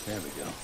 There we go.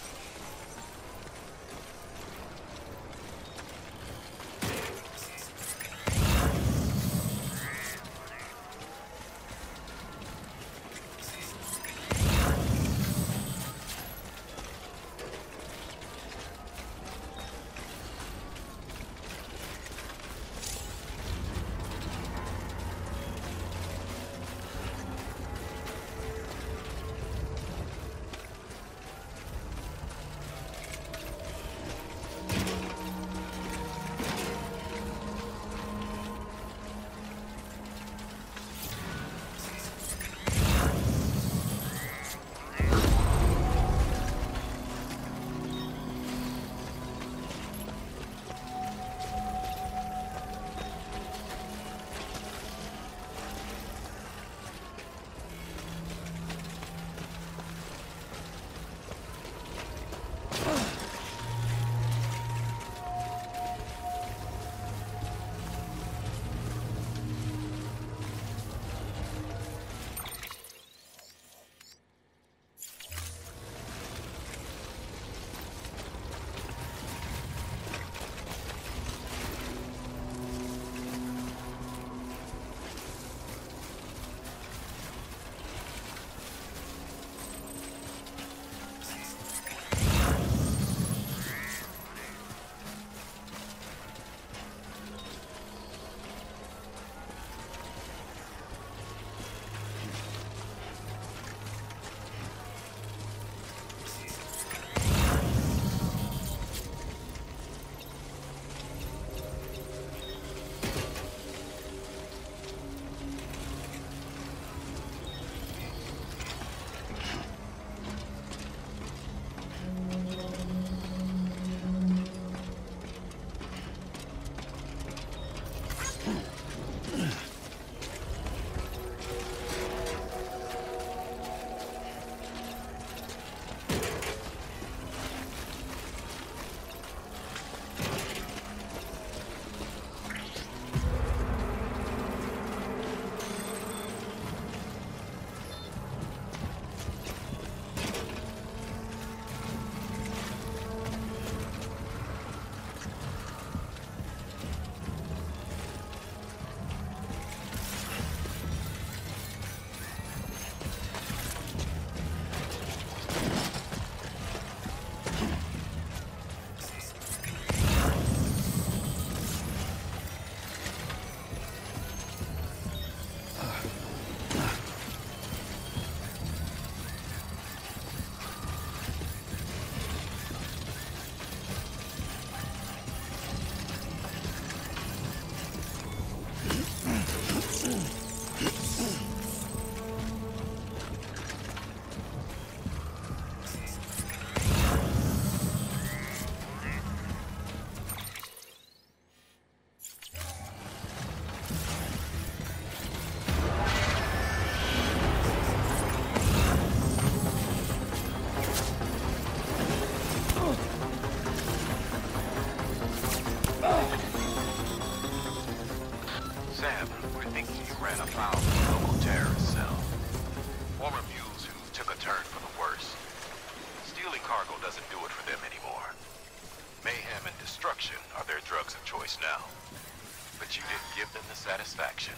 Satisfaction.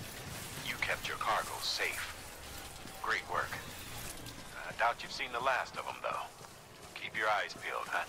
You kept your cargo safe. Great work. I doubt you've seen the last of them, though. Keep your eyes peeled, huh?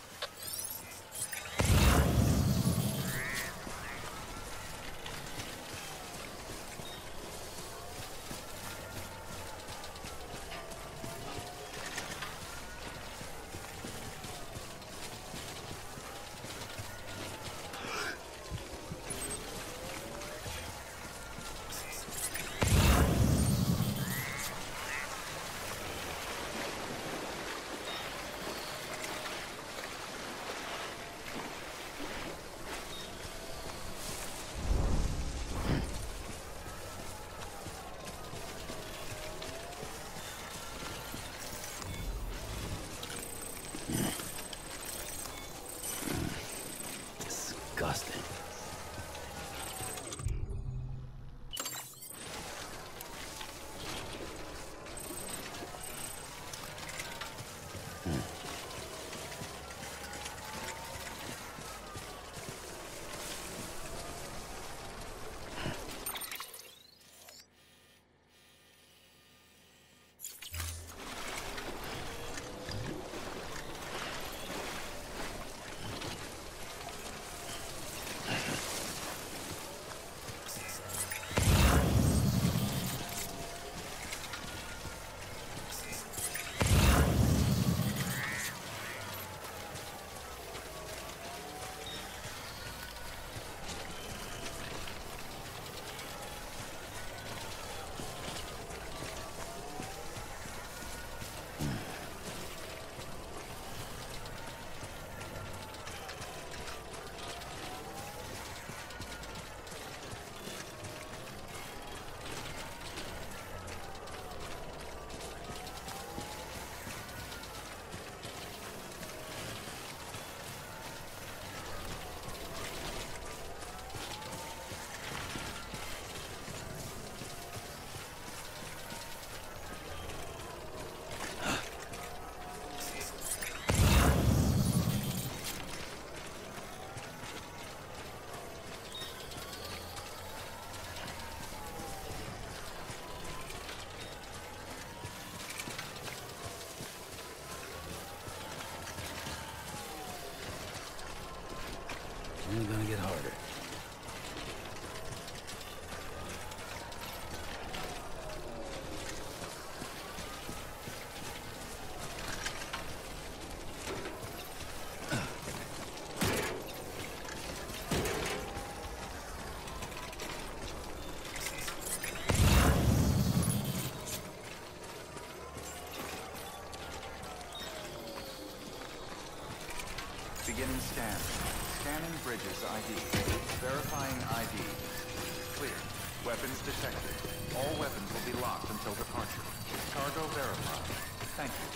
scan. Scanning Bridges ID. Verifying ID. Clear. Weapons detected. All weapons will be locked until departure. Cargo verified. Thank you.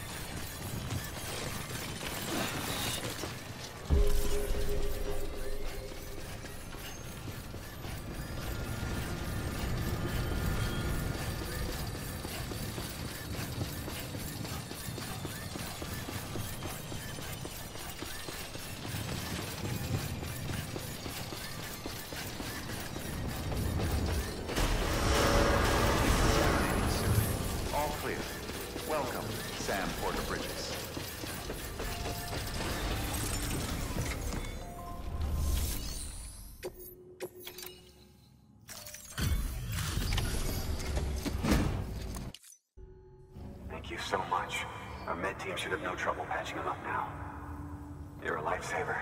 Welcome, Sam Porter Bridges. Thank you so much. Our med team should have no trouble patching him up now. You're a lifesaver.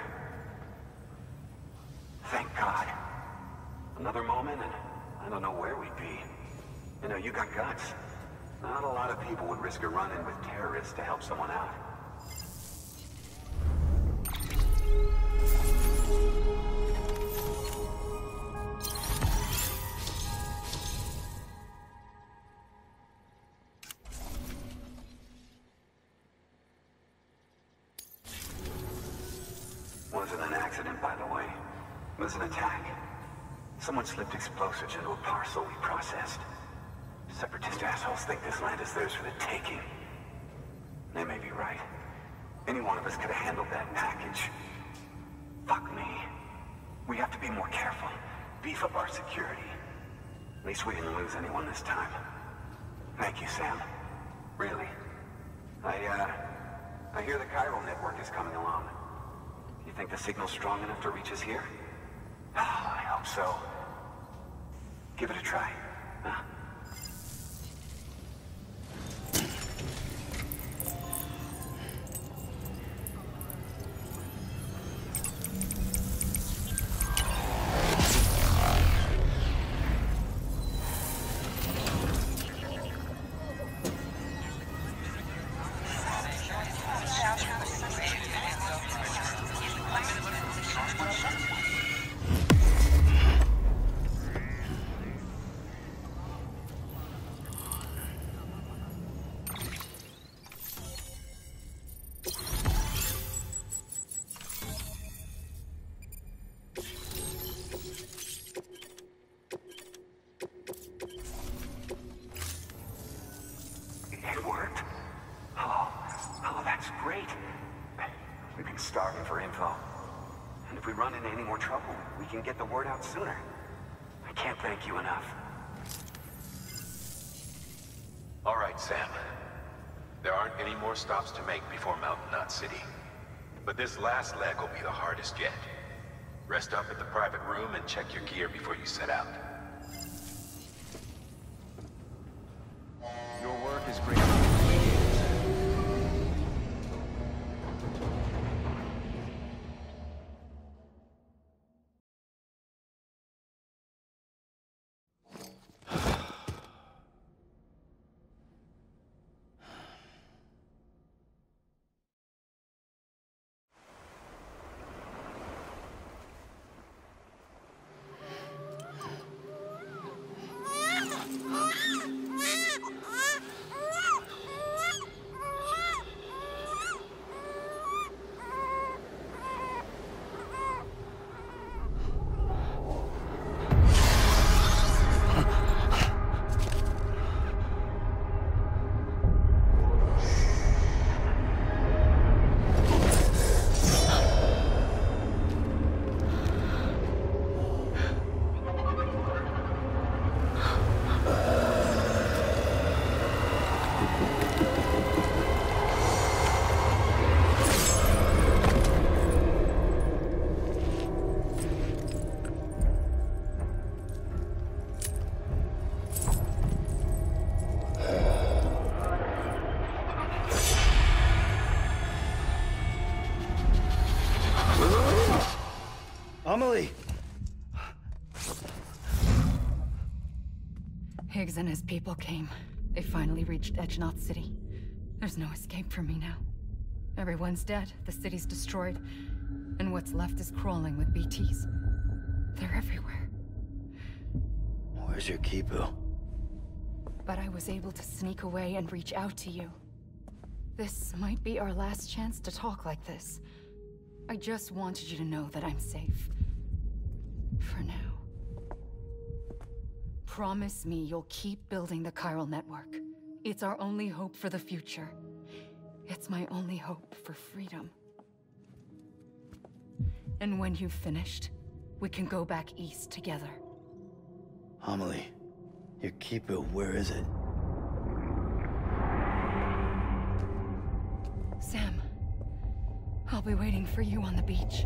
Thank God. Another moment and I don't know where we'd be. You know, you got guts. Not a lot of people would risk a run-in with terrorists to help someone out. Wasn't an accident, by the way. It was an attack. Someone slipped explosives into a parcel we processed. Separatist assholes think this land is theirs for the taking. They may be right. Any one of us could have handled that package. Fuck me. We have to be more careful. Beef up our security. At least we didn't lose anyone this time. Thank you, Sam. Really. I hear the Chiral network is coming along. You think the signal's strong enough to reach us here? Oh, I hope so. Give it a try. Huh? Starving for info. And if we run into any more trouble, we can get the word out sooner. I can't thank you enough. All right, Sam. There aren't any more stops to make before Mountain Knot City. But this last leg will be the hardest yet. Rest up at the private room and check your gear before you set out. Your work is great. Amelie! Higgs and his people came. They finally reached Knot City. There's no escape for me now. Everyone's dead, the city's destroyed, And what's left is crawling with BTs. They're everywhere. Where's your Kipu? But I was able to sneak away and reach out to you. This might be our last chance to talk like this. I just wanted you to know that I'm safe. For now. Promise me you'll keep building the chiral network. It's our only hope for the future. It's my only hope for freedom. And when you've finished, we can go back east together. Amelie, your Kipu, where is it? Sam, I'll be waiting for you on the beach.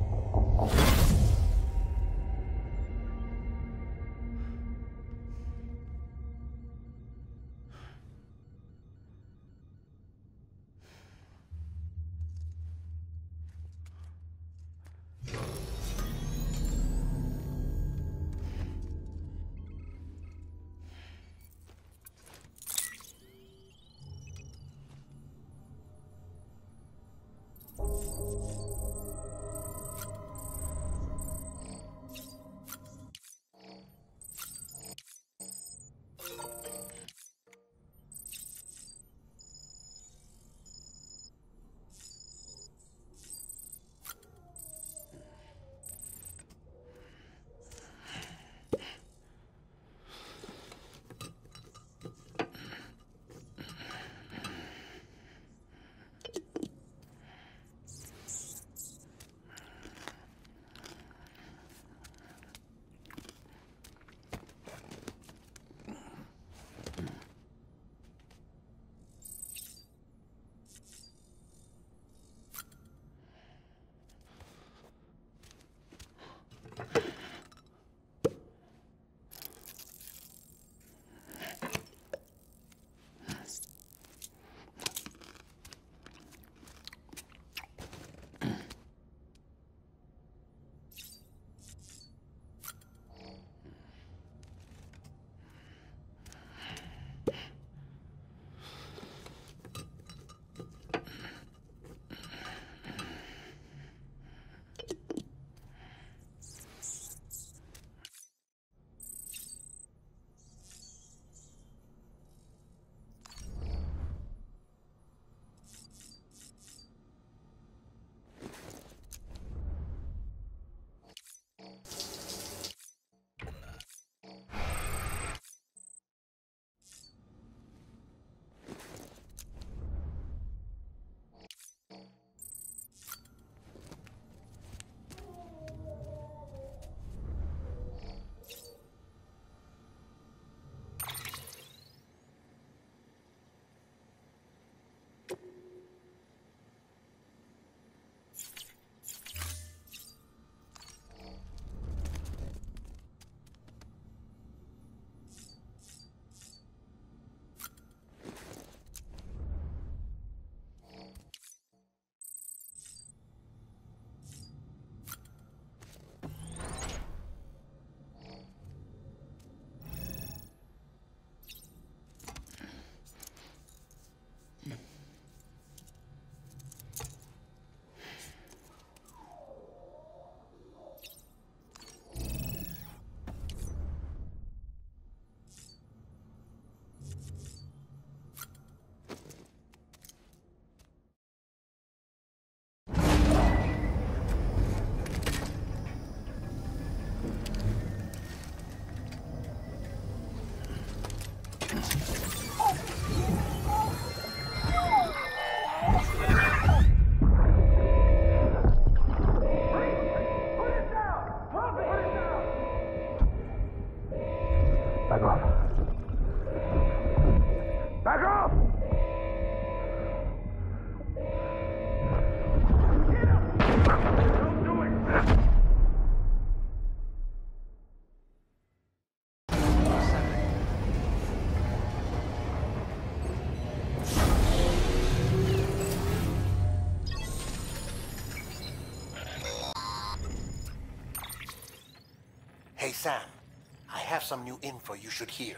Hey, Sam. I have some new info you should hear.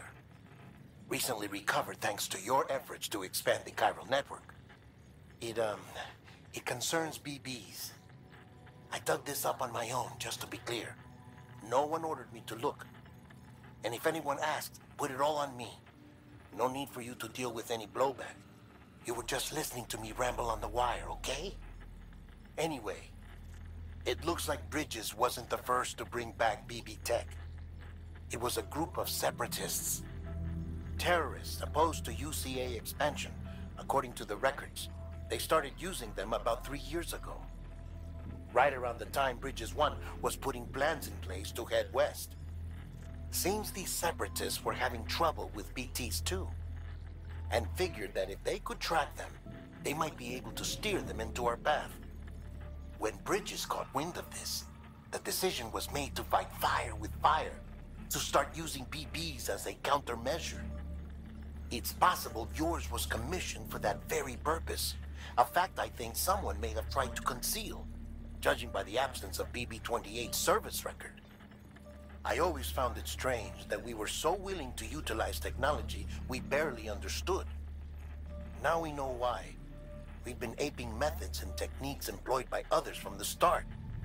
Recently recovered thanks to your efforts to expand the chiral network. It concerns BBs. I dug this up on my own, just to be clear. No one ordered me to look. And if anyone asked, put it all on me. No need for you to deal with any blowback. You were just listening to me ramble on the wire, okay? Anyway, it looks like Bridges wasn't the first to bring back BB Tech. It was a group of separatists. Terrorists opposed to UCA expansion, according to the records. They started using them about 3 years ago. Right around the time Bridges 1 was putting plans in place to head west. Seems these separatists were having trouble with BTs too, and figured that if they could track them, they might be able to steer them into our path. When Bridges caught wind of this, the decision was made to fight fire with fire, to start using BBs as a countermeasure. It's possible yours was commissioned for that very purpose, a fact I think someone may have tried to conceal, judging by the absence of BB-28's service record. I always found it strange that we were so willing to utilize technology we barely understood. Now we know why. We've been aping methods and techniques employed by others from the start.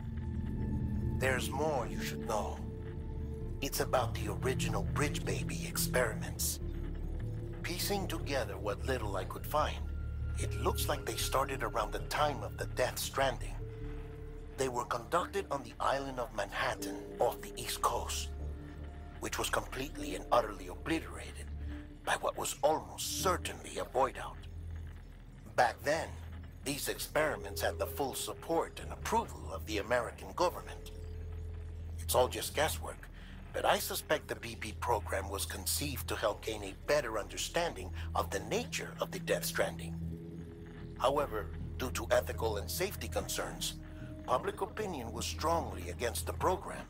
There's more you should know. It's about the original Bridge Baby experiments. Piecing together what little I could find, it looks like they started around the time of the Death Stranding. They were conducted on the island of Manhattan off the East Coast, which was completely and utterly obliterated by what was almost certainly a void-out. Back then, these experiments had the full support and approval of the American government. It's all just guesswork, but I suspect the BB program was conceived to help gain a better understanding of the nature of the Death Stranding. However, due to ethical and safety concerns, public opinion was strongly against the program.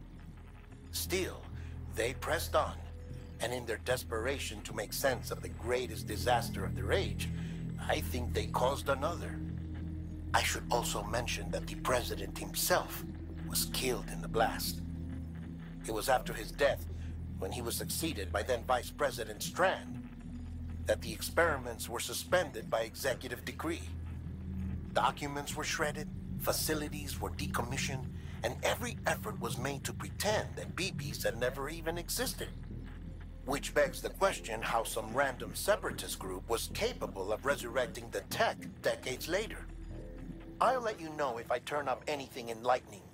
Still, they pressed on, and in their desperation to make sense of the greatest disaster of their age, I think they caused another. I should also mention that the president himself was killed in the blast. It was after his death, when he was succeeded by then Vice President Strand, that the experiments were suspended by executive decree. Documents were shredded, facilities were decommissioned, and every effort was made to pretend that BBs had never even existed. Which begs the question how some random separatist group was capable of resurrecting the tech decades later. I'll let you know if I turn up anything enlightening.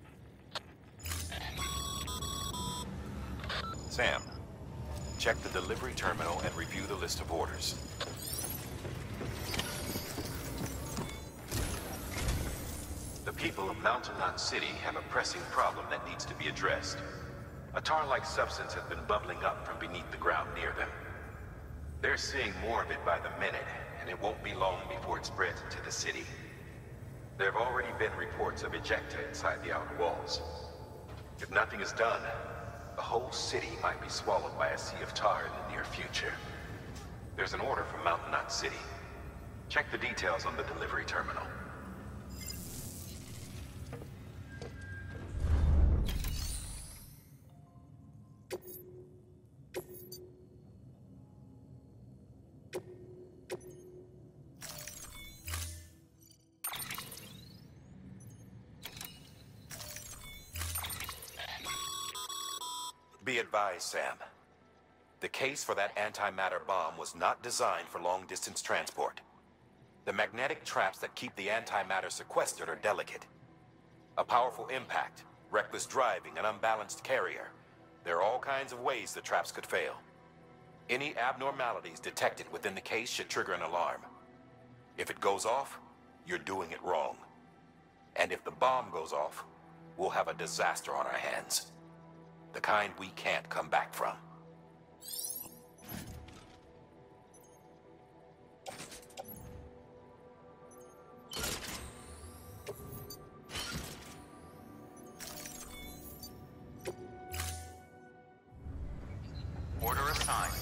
Sam, check the delivery terminal and review the list of orders. The people of Mountain Knot City have a pressing problem that needs to be addressed. A tar-like substance has been bubbling up from beneath the ground near them. They're seeing more of it by the minute, and it won't be long before it spreads into the city. There have already been reports of ejecta inside the outer walls. If nothing is done, the whole city might be swallowed by a sea of tar in the near future. There's an order from Mountain Knot City. Check the details on the delivery terminal. Be advised, Sam. The case for that antimatter bomb was not designed for long-distance transport. The magnetic traps that keep the antimatter sequestered are delicate. A powerful impact, reckless driving, an unbalanced carrier. There are all kinds of ways the traps could fail. Any abnormalities detected within the case should trigger an alarm. If it goes off, you're doing it wrong. And if the bomb goes off, we'll have a disaster on our hands. The kind we can't come back from. Order assigned.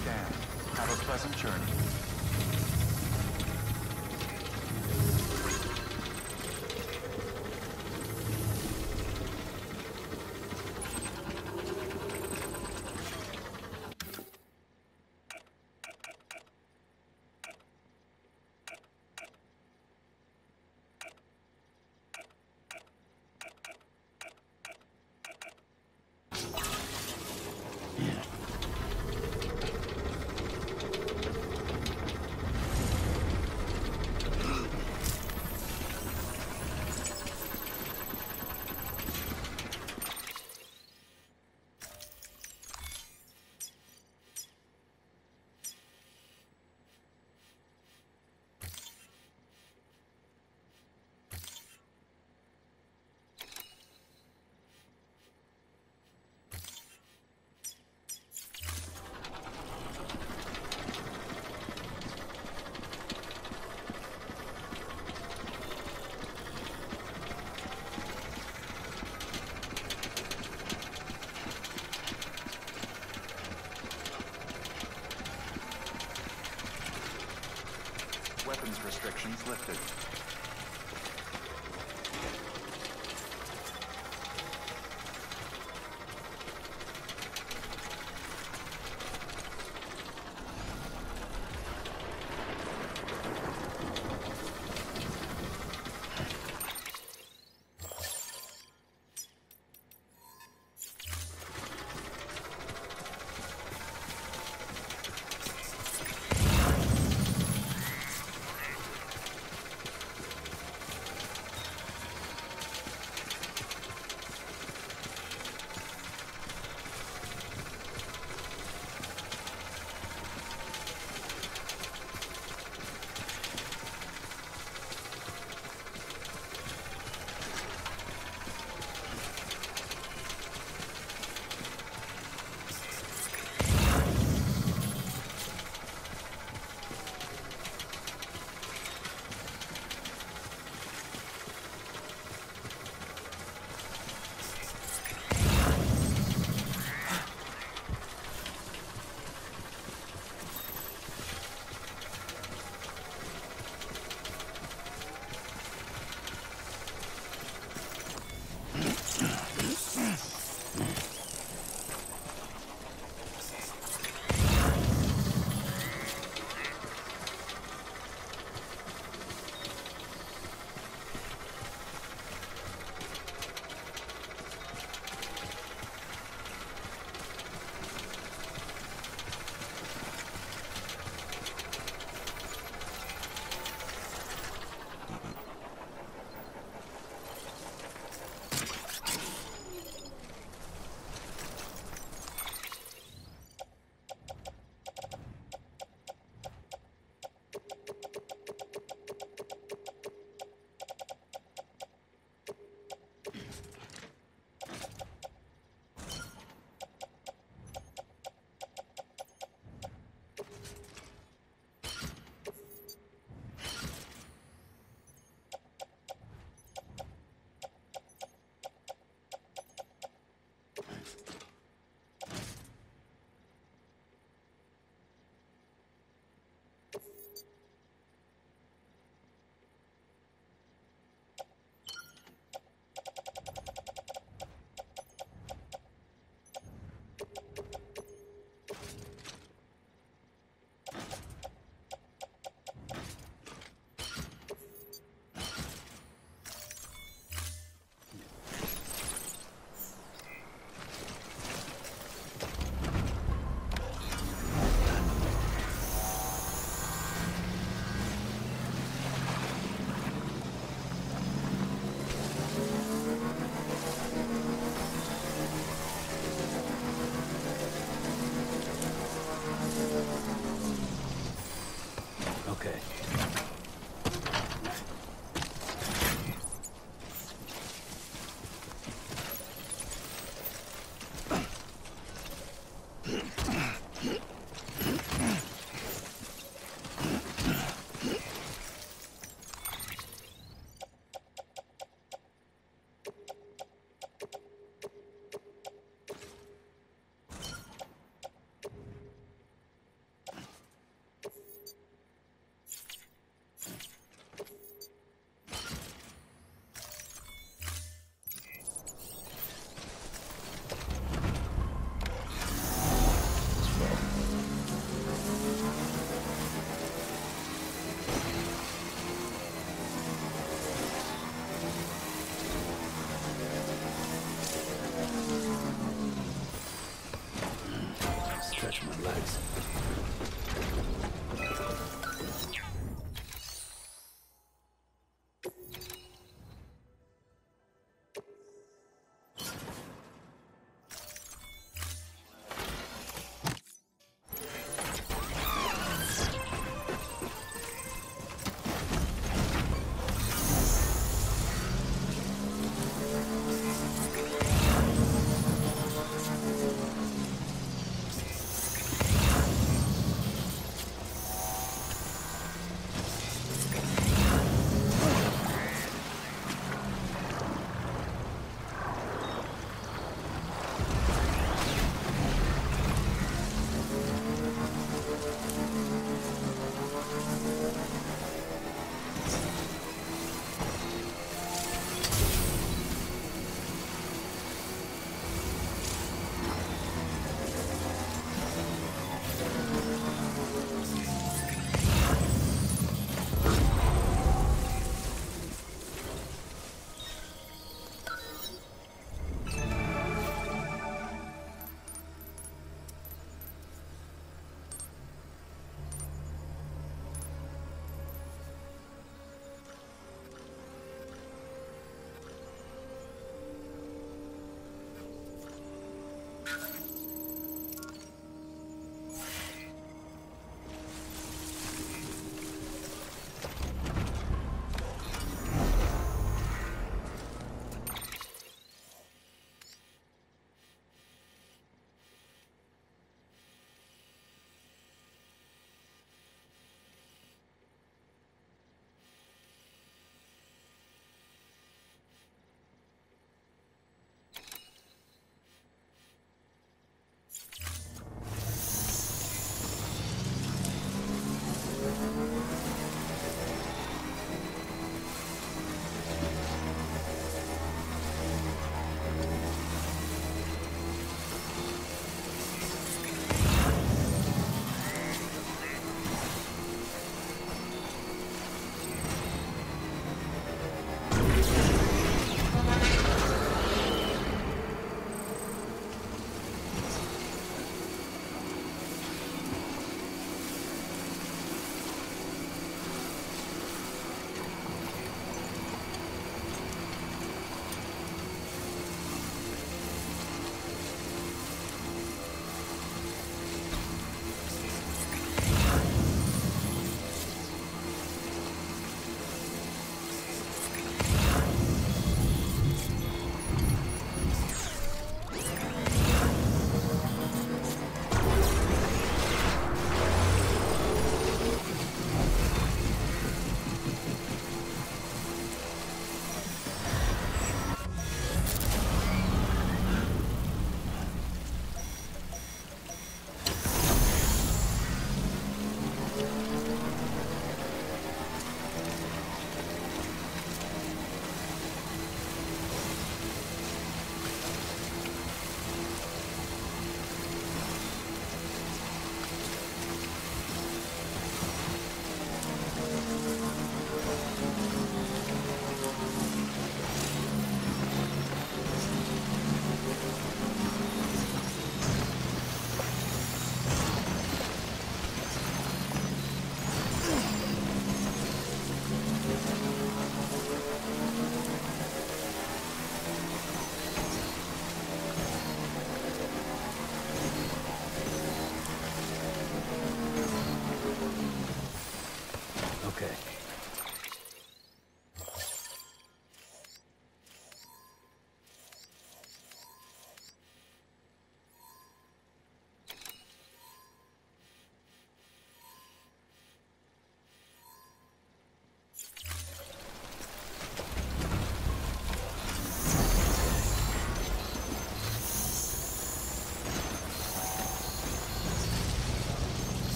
scanned. Have a pleasant journey. Weapons restrictions lifted.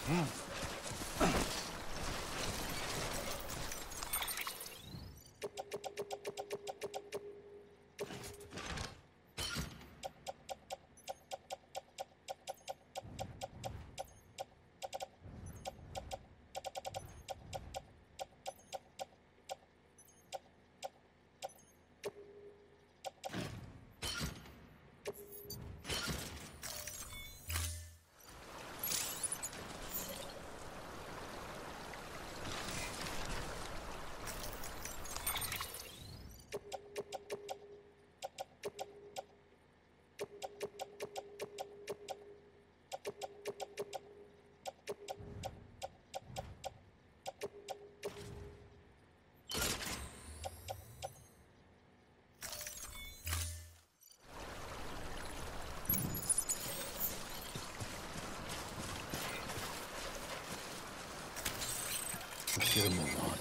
We should move on.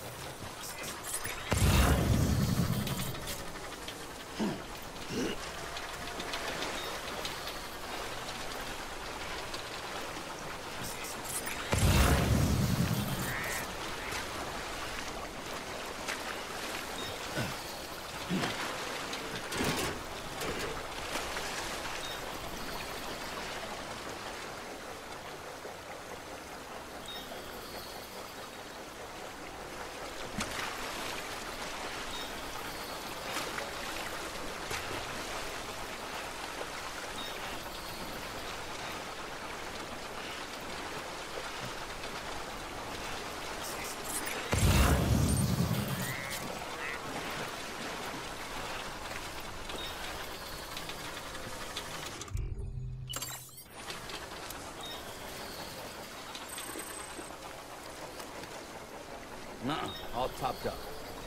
Nuh-uh, all topped up.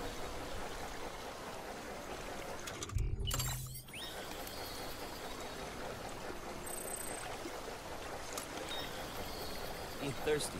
Ain't thirsty.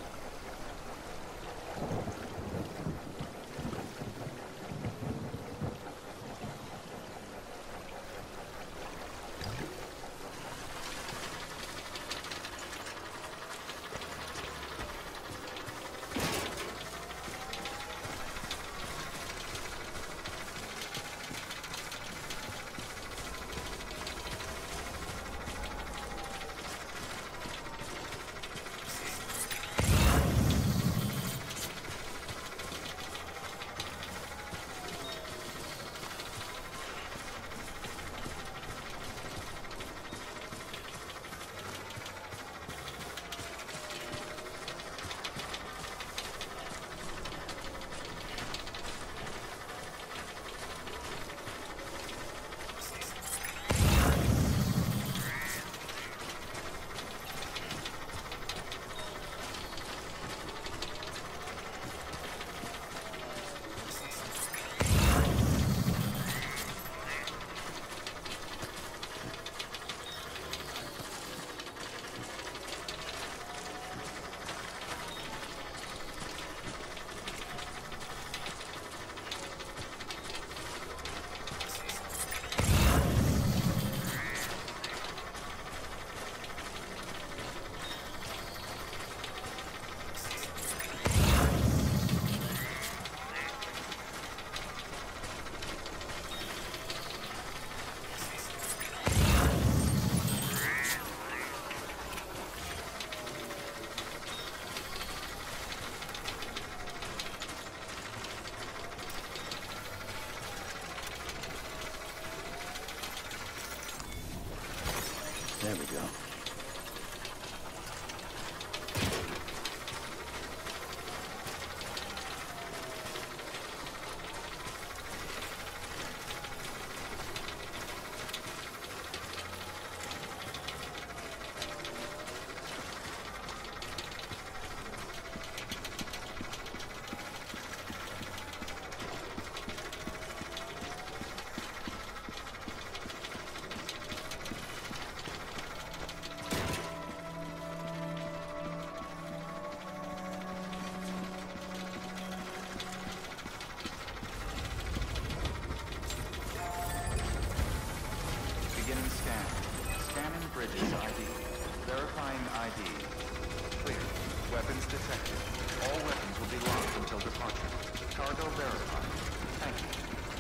Weapons detected. All weapons will be locked until departure. Cargo verified. Thank you.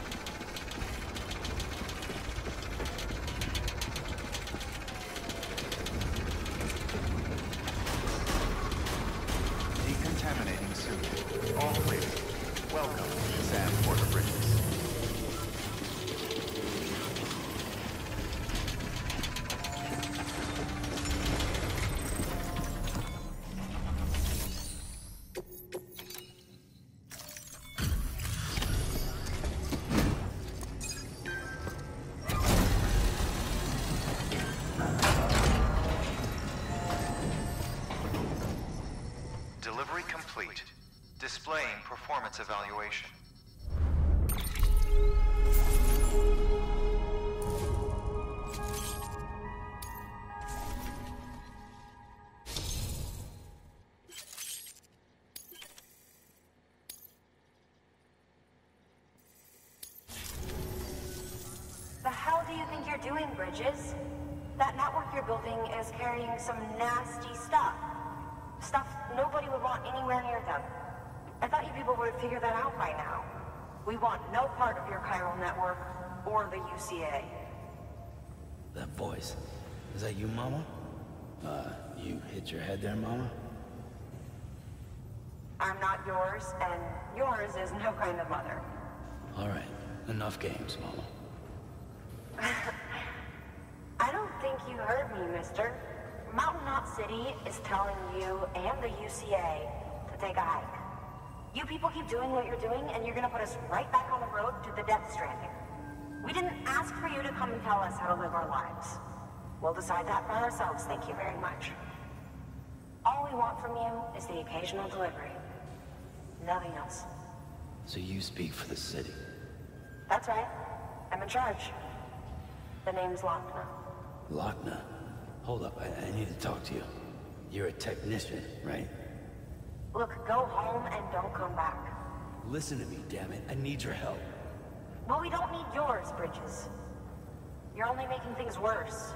Decontaminating suit. All clear. Welcome, Sam Porter Bridges. Delivery complete. Displaying performance evaluation. The hell do you think you're doing, Bridges? That network you're building is carrying some nasty stuff. Stuff nobody would want anywhere near them. I thought you people would figure that out by now. We want no part of your chiral network or the UCA. That voice. Is that you, Mama? You hit your head there, Mama? I'm not yours, and yours is no kind of mother. All right. Enough games, Mama. I don't think you heard me, mister. Mountain Knot City is telling you and the UCA to take a hike. You people keep doing what you're doing, and you're gonna put us right back on the road to the death stranding. We didn't ask for you to come and tell us how to live our lives. We'll decide that for ourselves, thank you very much. All we want from you is the occasional delivery. Nothing else. So you speak for the city? That's right. I'm in charge. The name's Lochner. Lochner? Hold up, I need to talk to you. You're a technician, right? Look, go home and don't come back. Listen to me, damn it. I need your help. Well, we don't need yours, Bridges. You're only making things worse.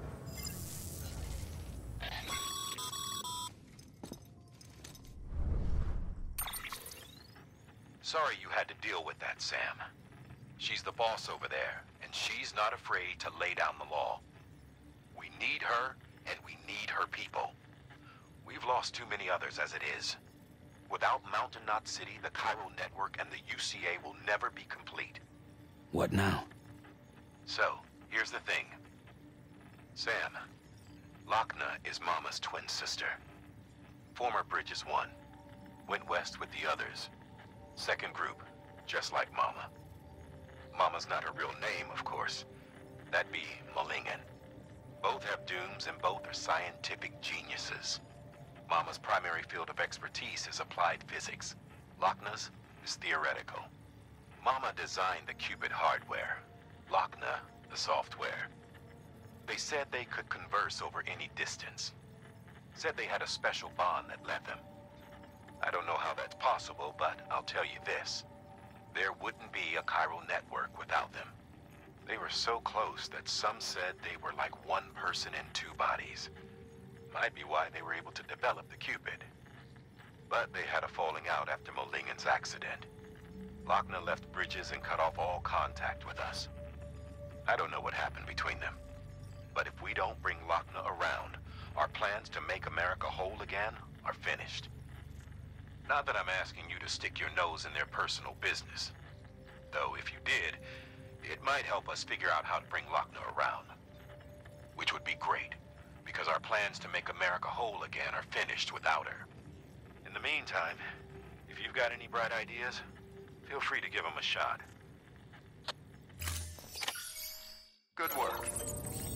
Sorry you had to deal with that, Sam. She's the boss over there, and she's not afraid to lay down the law. We need her, and we need her people. We've lost too many others as it is. Without Mountain Knot City, the chiral network and the UCA will never be complete. What now? So, here's the thing. Sam, Lochner is Mama's twin sister. Former Bridges 1. Went west with the others. Second group, just like Mama. Mama's not her real name, of course. That'd be Malingen. Both have dooms and both are scientific geniuses. Mama's primary field of expertise is applied physics. Lochner's is theoretical. Mama designed the Cupid hardware. Lochner, the software. They said they could converse over any distance. Said they had a special bond that led them. I don't know how that's possible, but I'll tell you this. There wouldn't be a chiral network without them. They were so close that some said they were like one person in two bodies. Might be why they were able to develop the Cupid. But they had a falling out after Molingen's accident. Lochner left Bridges and cut off all contact with us. I don't know what happened between them. But if we don't bring Lochner around, our plans to make America whole again are finished. Not that I'm asking you to stick your nose in their personal business. Though if you did, it might help us figure out how to bring Lochner around. Which would be great, because our plans to make America whole again are finished without her. In the meantime, if you've got any bright ideas, feel free to give them a shot. Good work.